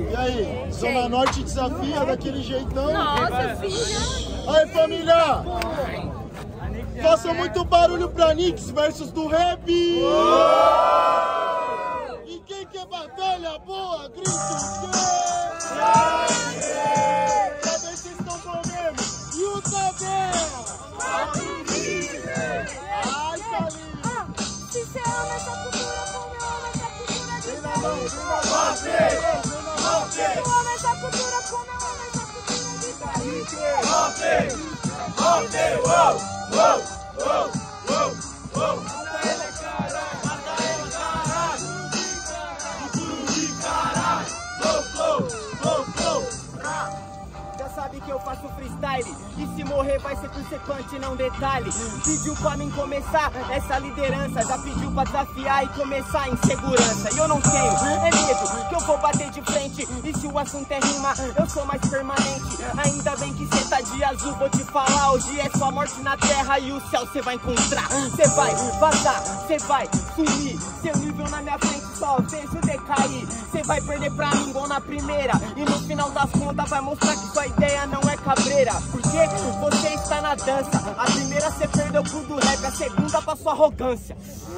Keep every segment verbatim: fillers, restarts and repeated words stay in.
E aí, Zona Norte desafia daquele jeitão? Nossa, filha! Aí, família! Façam muito barulho pra Nix versus do Rap! E quem quer batalha boa, grita o quê? Pra ver se estão comendo! E o Tabela! Ai, Thalinho! Se você ama essa cultura como eu amo essa cultura de Vem na mão, vem na mão! Se eu amo essa cultura como eu amo essa cultura de Já sabe que eu faço freestyle e se morrer vai ser consequente, não detalhe. Pediu pra mim começar essa liderança, já pediu pra desafiar e começar em segurança. E eu não tenho, é medo que eu vou bater de frente. E se o assunto é rima, eu sou mais permanente. Ainda bem que cê tá de azul, vou te falar. Hoje é sua morte na terra e o céu cê vai encontrar. Cê vai vazar, cê vai sumir. Seu nível na minha frente só vejo decair. Cê vai perder pra mim igual na primeira. E no final das contas vai mostrar que sua ideia não é cabreira. Porque você está na dança. A primeira cê perdeu pro do rap, a segunda pra sua arrogância.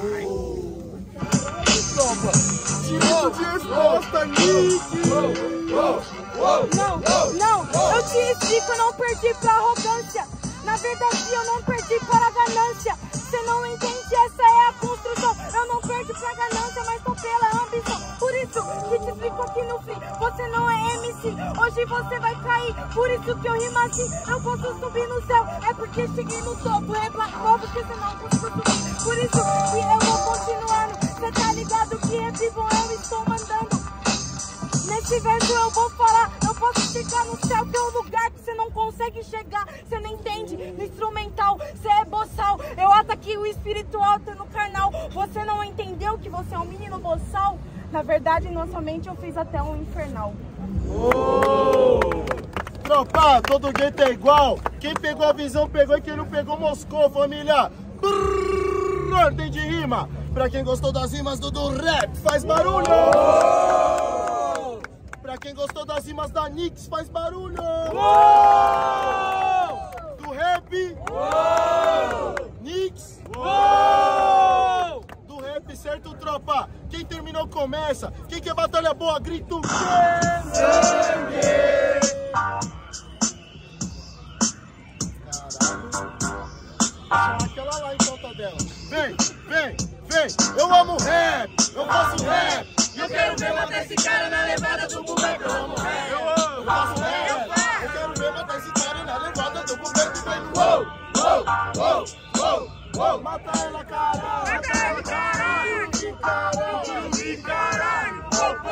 Toma! Direito de resposta, Nick! Não, não, eu te explico, eu não perdi pra arrogância. Na verdade eu não perdi para a ganância. Você não entende, essa é a construção. Eu não perdi pra ganância, mas tô pela ambição. Por isso que te explico aqui no fim, você não é M C, hoje você vai cair. Por isso que eu rimo assim, eu posso subir no céu. É porque cheguei no topo, é Black Novo que você não conseguiu subir. Por isso que eu vou continuando. Cê tá ligado que é vivo, eu estou mandando. Nesse verso eu vou falar, eu posso chegar no céu, que é o lugar que você não consegue chegar. Você não entende, no instrumental, você é boçal. Eu ataquei o espiritual, tô no carnal. Você não entendeu que você é um menino boçal? Na verdade, na sua mente eu fiz até um infernal. Oh! Tropa, todo gueto é igual. Quem pegou a visão pegou e quem não pegou moscou, família. Brrr, ordem de rima. Pra quem gostou das rimas do, do rap, faz barulho. Oh! Pra quem gostou das rimas da Nix, faz barulho. Oh! Do rap. Oh! Nix. Oh! Do rap, certo, tropa? Quem terminou começa. Quem quer batalha boa, grita o quê? Sangue! Chama aquela lá em volta dela. Vem, vem, vem. Eu amo rap, eu faço rap. E eu quero ver matar esse cara na levada do moleque. Eu amo rap, eu amo, eu faço rap. Eu quero ver matar esse cara na levada do moleque. Uou, uou, uou, uou, uou. Mata ela, caralho. Mata ela, caralho. De caralho, de caralho.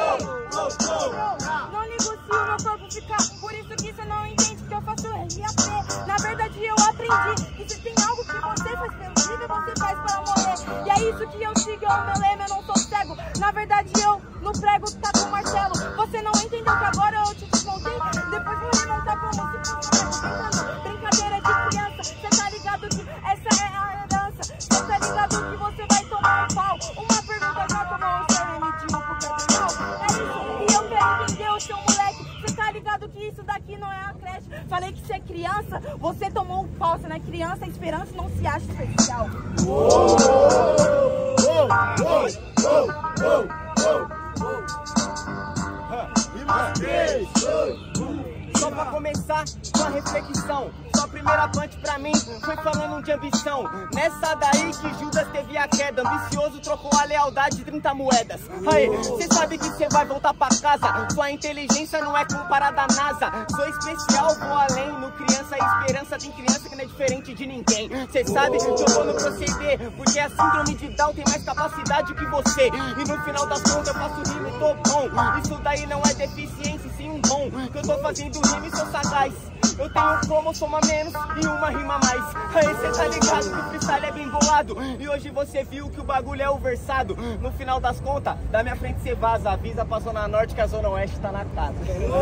Não ligo se o meu corpo ficar, por isso que você não entende que eu faço R A P. Na verdade eu aprendi que se tem algo que você faz pelo vida, você faz para morrer. E é isso que eu sigo, é o meu lema, eu não sou cego. Na verdade eu no prego tá com o martelo. Você não entendeu que agora eu te desmontei. Depois vou remontar como se fosse brincando. Brincadeira de criança, cê tá ligado que essa é a herança. Cê tá ligado que você vai tomar um pau. Uma pergunta já tomou o seu medíocre cardenal. É isso, e eu quero entender o seu moleque. Cê tá ligado que isso daqui não é a creche. Falei que você é criança, você tomou um pau. Você não é criança, a esperança não se acha especial. Uou, uou, uou, uou, uou, uou. E mais três, dois, um. Só pra começar com a reflexão, sua primeira punch pra mim foi falando de ambição. Nessa daí que Judas teve a queda, ambicioso trocou a lealdade de trinta moedas. Aí, cê sabe que cê vai voltar pra casa, sua inteligência não é comparada à NASA. Sou especial, vou além, no criança e esperança tem criança que não é diferente de ninguém. Cê sabe que eu vou no proceder, porque a síndrome de Down tem mais capacidade que você. E no final das contas eu faço rima e tô bom. Isso daí não é deficiência, sim um dom. Que eu tô fazendo rima e sou sagaz. Eu tenho como somar menos e uma rima a mais. Aí cê tá ligado que o freestyle é bem bolado. E hoje você viu que o bagulho é o versado. No final das contas, da minha frente cê vaza. Avisa pra Zona Norte que a Zona Oeste tá na casa.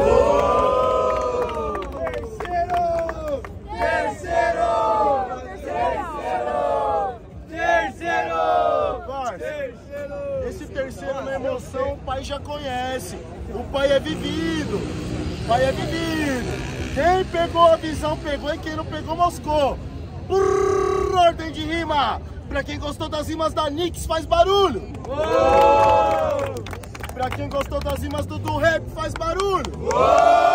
Oh! Terceiro! Terceiro! Terceiro! Terceiro! Terceiro! Esse terceiro na emoção, pai pai já conhece. O pai é vivido. O pai é vivido. Quem pegou a visão pegou e quem não pegou moscou. Por ordem de rima. Pra quem gostou das rimas da Nix, faz barulho. Uou! Pra quem gostou das rimas do, do rap, faz barulho. Uou!